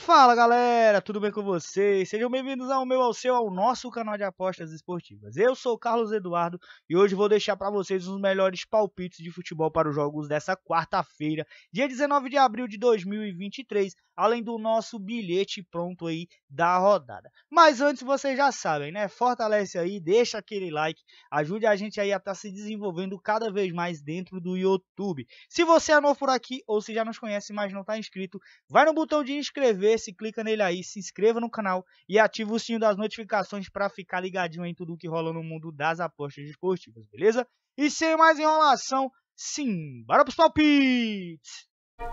Fala galera, tudo bem com vocês? Sejam bem-vindos ao nosso canal de apostas esportivas. Eu sou o Carlos Eduardo e hoje vou deixar para vocês os melhores palpites de futebol para os jogos dessa quarta-feira, dia 19 de abril de 2023, além do nosso bilhete pronto aí da rodada. Mas antes vocês já sabem, né? Fortalece aí, deixa aquele like, ajude a gente aí a estar se desenvolvendo cada vez mais dentro do YouTube. Se você é novo por aqui ou se já nos conhece, mas não está inscrito, vai no botão de inscrever. Se clica nele aí, se inscreva no canal e ativa o sininho das notificações para ficar ligadinho em tudo que rola no mundo das apostas esportivas, beleza? E sem mais enrolação, sim, bora pros palpites!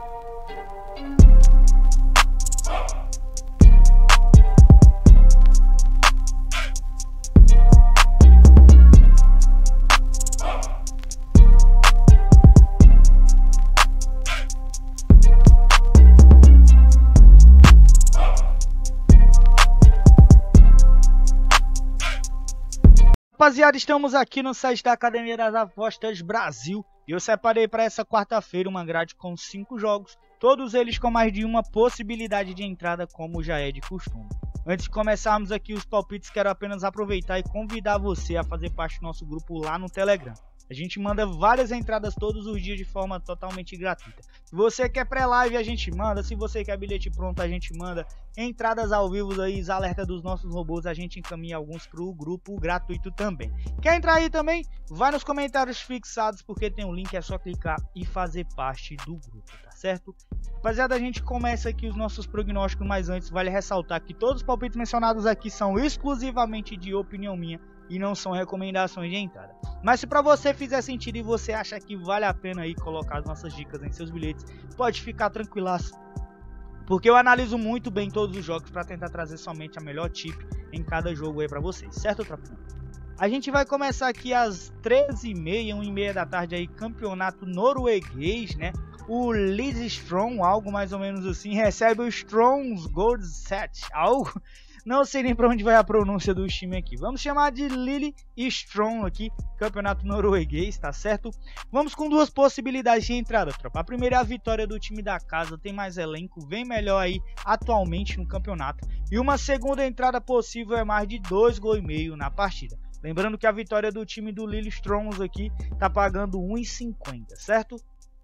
Rapaziada, estamos aqui no site da Academia das Apostas Brasil e eu separei para essa quarta-feira uma grade com 5 jogos, todos eles com mais de uma possibilidade de entrada, como já é de costume. Antes de começarmos aqui os palpites, quero apenas aproveitar e convidar você a fazer parte do nosso grupo lá no Telegram. A gente manda várias entradas todos os dias de forma totalmente gratuita. Se você quer pré-live, a gente manda. Se você quer bilhete pronto, a gente manda. Entradas ao vivo aí, alerta dos nossos robôs, a gente encaminha alguns para o grupo gratuito também. Quer entrar aí também? Vai nos comentários fixados, porque tem um link, é só clicar e fazer parte do grupo, tá certo? Rapaziada, a gente começa aqui os nossos prognósticos, mas antes vale ressaltar que todos os palpites mencionados aqui são exclusivamente de opinião minha e não são recomendações de entrada. Mas se para você fizer sentido e você acha que vale a pena aí colocar as nossas dicas em seus bilhetes, pode ficar tranquilaço, porque eu analiso muito bem todos os jogos para tentar trazer somente a melhor tip em cada jogo aí para vocês, certo, tropinha? A gente vai começar aqui às 13h30, 1h30 da tarde aí, campeonato norueguês, né? O Lillestrøm, algo mais ou menos assim, recebe o Strøms Gold Set, algo... Não sei nem para onde vai a pronúncia do time aqui. Vamos chamar de Lillestrøm aqui, campeonato norueguês, tá certo? Vamos com duas possibilidades de entrada, tropa. A primeira é a vitória do time da casa, tem mais elenco, vem melhor aí atualmente no campeonato. E uma segunda entrada possível é mais de 2,5 gols na partida. Lembrando que a vitória do time do Lillestrøm aqui tá pagando 1,50, certo?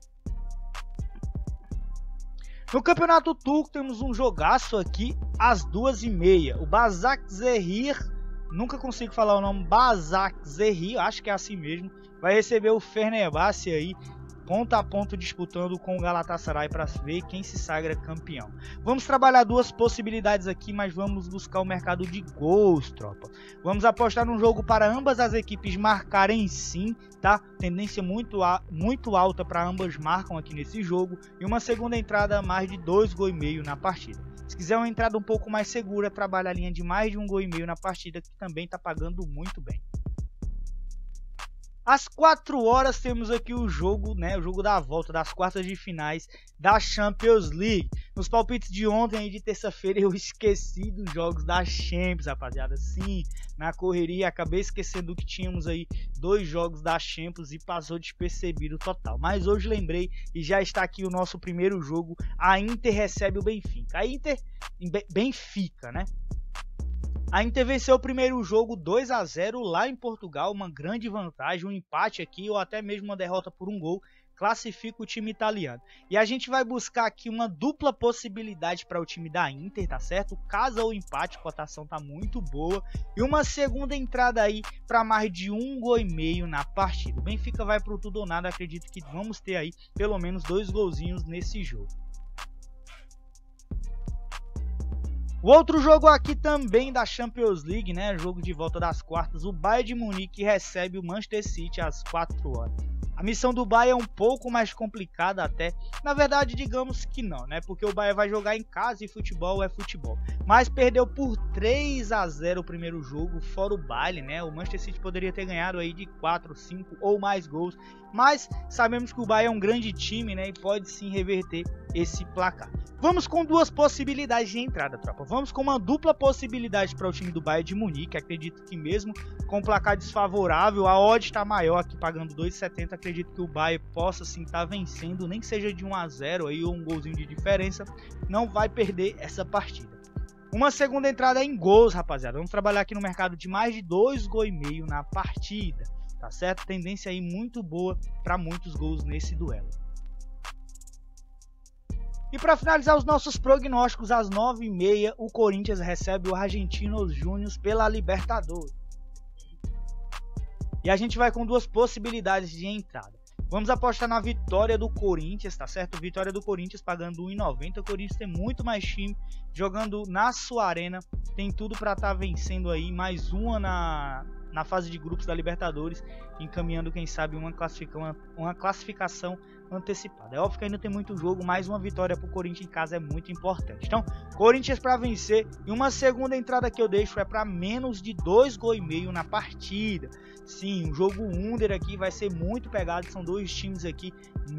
No campeonato turco temos um jogaço aqui às 2h30. O Başakşehir, nunca consigo falar o nome, Başakşehir, acho que é assim mesmo, vai receber o Fenerbahçe aí, ponto a ponto disputando com o Galatasaray para ver quem se sagra campeão. Vamos trabalhar duas possibilidades aqui, mas vamos buscar o mercado de gols, tropa. Vamos apostar num jogo para ambas as equipes marcarem sim, tá? Tendência muito alta para ambas marcam aqui nesse jogo. E uma segunda entrada mais de 2,5 gols na partida. Se quiser uma entrada um pouco mais segura, trabalha a linha de mais de 1,5 gols na partida, que também está pagando muito bem. Às 4 horas temos aqui o jogo, né? O jogo da volta das quartas de finais da Champions League. Nos palpites de ontem, aí de terça-feira, eu esqueci dos jogos da Champions, rapaziada. Sim, na correria, acabei esquecendo que tínhamos aí 2 jogos da Champions e passou despercebido total. Mas hoje lembrei e já está aqui o nosso primeiro jogo. A Inter recebe o Benfica. Benfica, né? A Inter venceu o primeiro jogo 2-0 lá em Portugal, uma grande vantagem, um empate aqui ou até mesmo uma derrota por 1 gol, classifica o time italiano. E a gente vai buscar aqui uma dupla possibilidade para o time da Inter, tá certo? Caso o empate, a cotação tá muito boa. E uma segunda entrada aí para mais de 1,5 gols na partida. O Benfica vai pro tudo ou nada, acredito que vamos ter aí pelo menos 2 golzinhos nesse jogo. O outro jogo aqui também da Champions League, né? Jogo de volta das quartas. O Bayern de Munique recebe o Manchester City às 4 horas. A missão do Bayern é um pouco mais complicada até. Na verdade, digamos que não, né? Porque o Bayern vai jogar em casa e futebol é futebol. Mas perdeu por 3 a 0 o primeiro jogo, fora o baile, né? O Manchester City poderia ter ganhado aí de 4, 5 ou mais gols, mas sabemos que o Bayern é um grande time, né? E pode sim reverter esse placar. Vamos com duas possibilidades de entrada, tropa. Vamos com uma dupla possibilidade para o time do Bayern de Munique. Acredito que mesmo com placar desfavorável, a odd está maior aqui, pagando 2,70. Acredito que o Bayern possa sim estar vencendo, nem que seja de 1 a 0 aí ou um golzinho de diferença, não vai perder essa partida. Uma segunda entrada em gols, rapaziada. Vamos trabalhar aqui no mercado de mais de 2,5 gols na partida, tá certo? Tendência aí muito boa para muitos gols nesse duelo. E para finalizar os nossos prognósticos, às 9h30 o Corinthians recebe o Argentinos Júnior pela Libertadores. E a gente vai com duas possibilidades de entrada. Vamos apostar na vitória do Corinthians, tá certo? Vitória do Corinthians pagando 1,90. O Corinthians tem muito mais time, jogando na sua arena, tem tudo para estar vencendo aí, mais uma na fase de grupos da Libertadores, encaminhando, quem sabe, uma classificação antecipada. É óbvio que ainda tem muito jogo, mas uma vitória para o Corinthians em casa é muito importante. Então, Corinthians para vencer. E uma segunda entrada que eu deixo é para menos de 2,5 gols na partida. Sim, o jogo under aqui vai ser muito pegado, são dois times aqui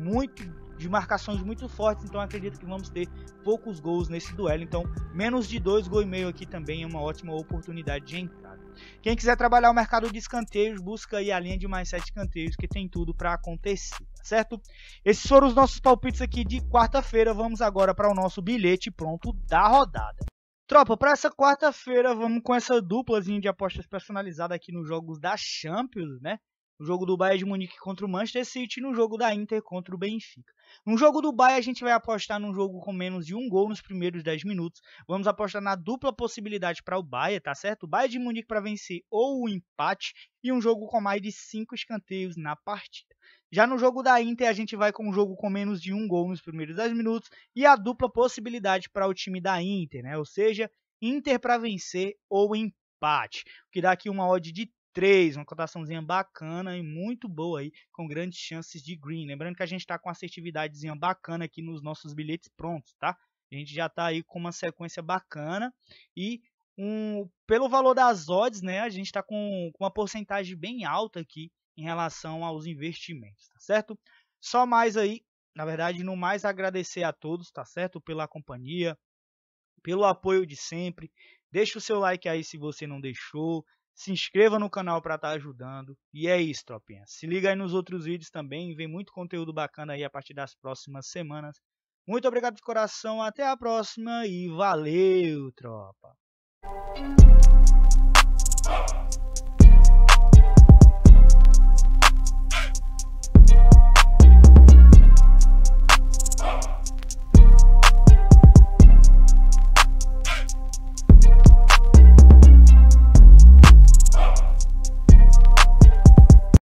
de marcações muito fortes, então acredito que vamos ter poucos gols nesse duelo. Então, menos de 2,5 gols aqui também é uma ótima oportunidade de entrada. Quem quiser trabalhar o mercado de escanteios, busca aí a linha de mais 7 escanteios, que tem tudo para acontecer, tá certo? Esses foram os nossos palpites aqui de quarta-feira. Vamos agora para o nosso bilhete pronto da rodada. Tropa, para essa quarta-feira vamos com essa duplazinha de apostas personalizada aqui nos jogos da Champions, né? O jogo do Bayern de Munique contra o Manchester City e no jogo da Inter contra o Benfica. No jogo do Bayern a gente vai apostar num jogo com menos de 1 gol nos primeiros 10 minutos. Vamos apostar na dupla possibilidade para o Bayern, tá certo? O Bayern de Munique para vencer ou o empate e um jogo com mais de 5 escanteios na partida. Já no jogo da Inter a gente vai com um jogo com menos de 1 gol nos primeiros 10 minutos e a dupla possibilidade para o time da Inter, né? Ou seja, Inter para vencer ou empate, o que dá aqui uma odd de 3, uma cotaçãozinha bacana e muito boa aí, com grandes chances de green. Lembrando que a gente está com uma assertividadezinha bacana aqui nos nossos bilhetes prontos, tá? A gente já está aí com uma sequência bacana e pelo valor das odds, né, a gente está com uma porcentagem bem alta aqui em relação aos investimentos, tá certo? Só mais aí, na verdade, no mais agradecer a todos, tá certo? Pela companhia, pelo apoio de sempre. Deixa o seu like aí se você não deixou. Se inscreva no canal para estar ajudando. E é isso, tropinha. Se liga aí nos outros vídeos também. Vem muito conteúdo bacana aí a partir das próximas semanas. Muito obrigado de coração. Até a próxima e valeu, tropa.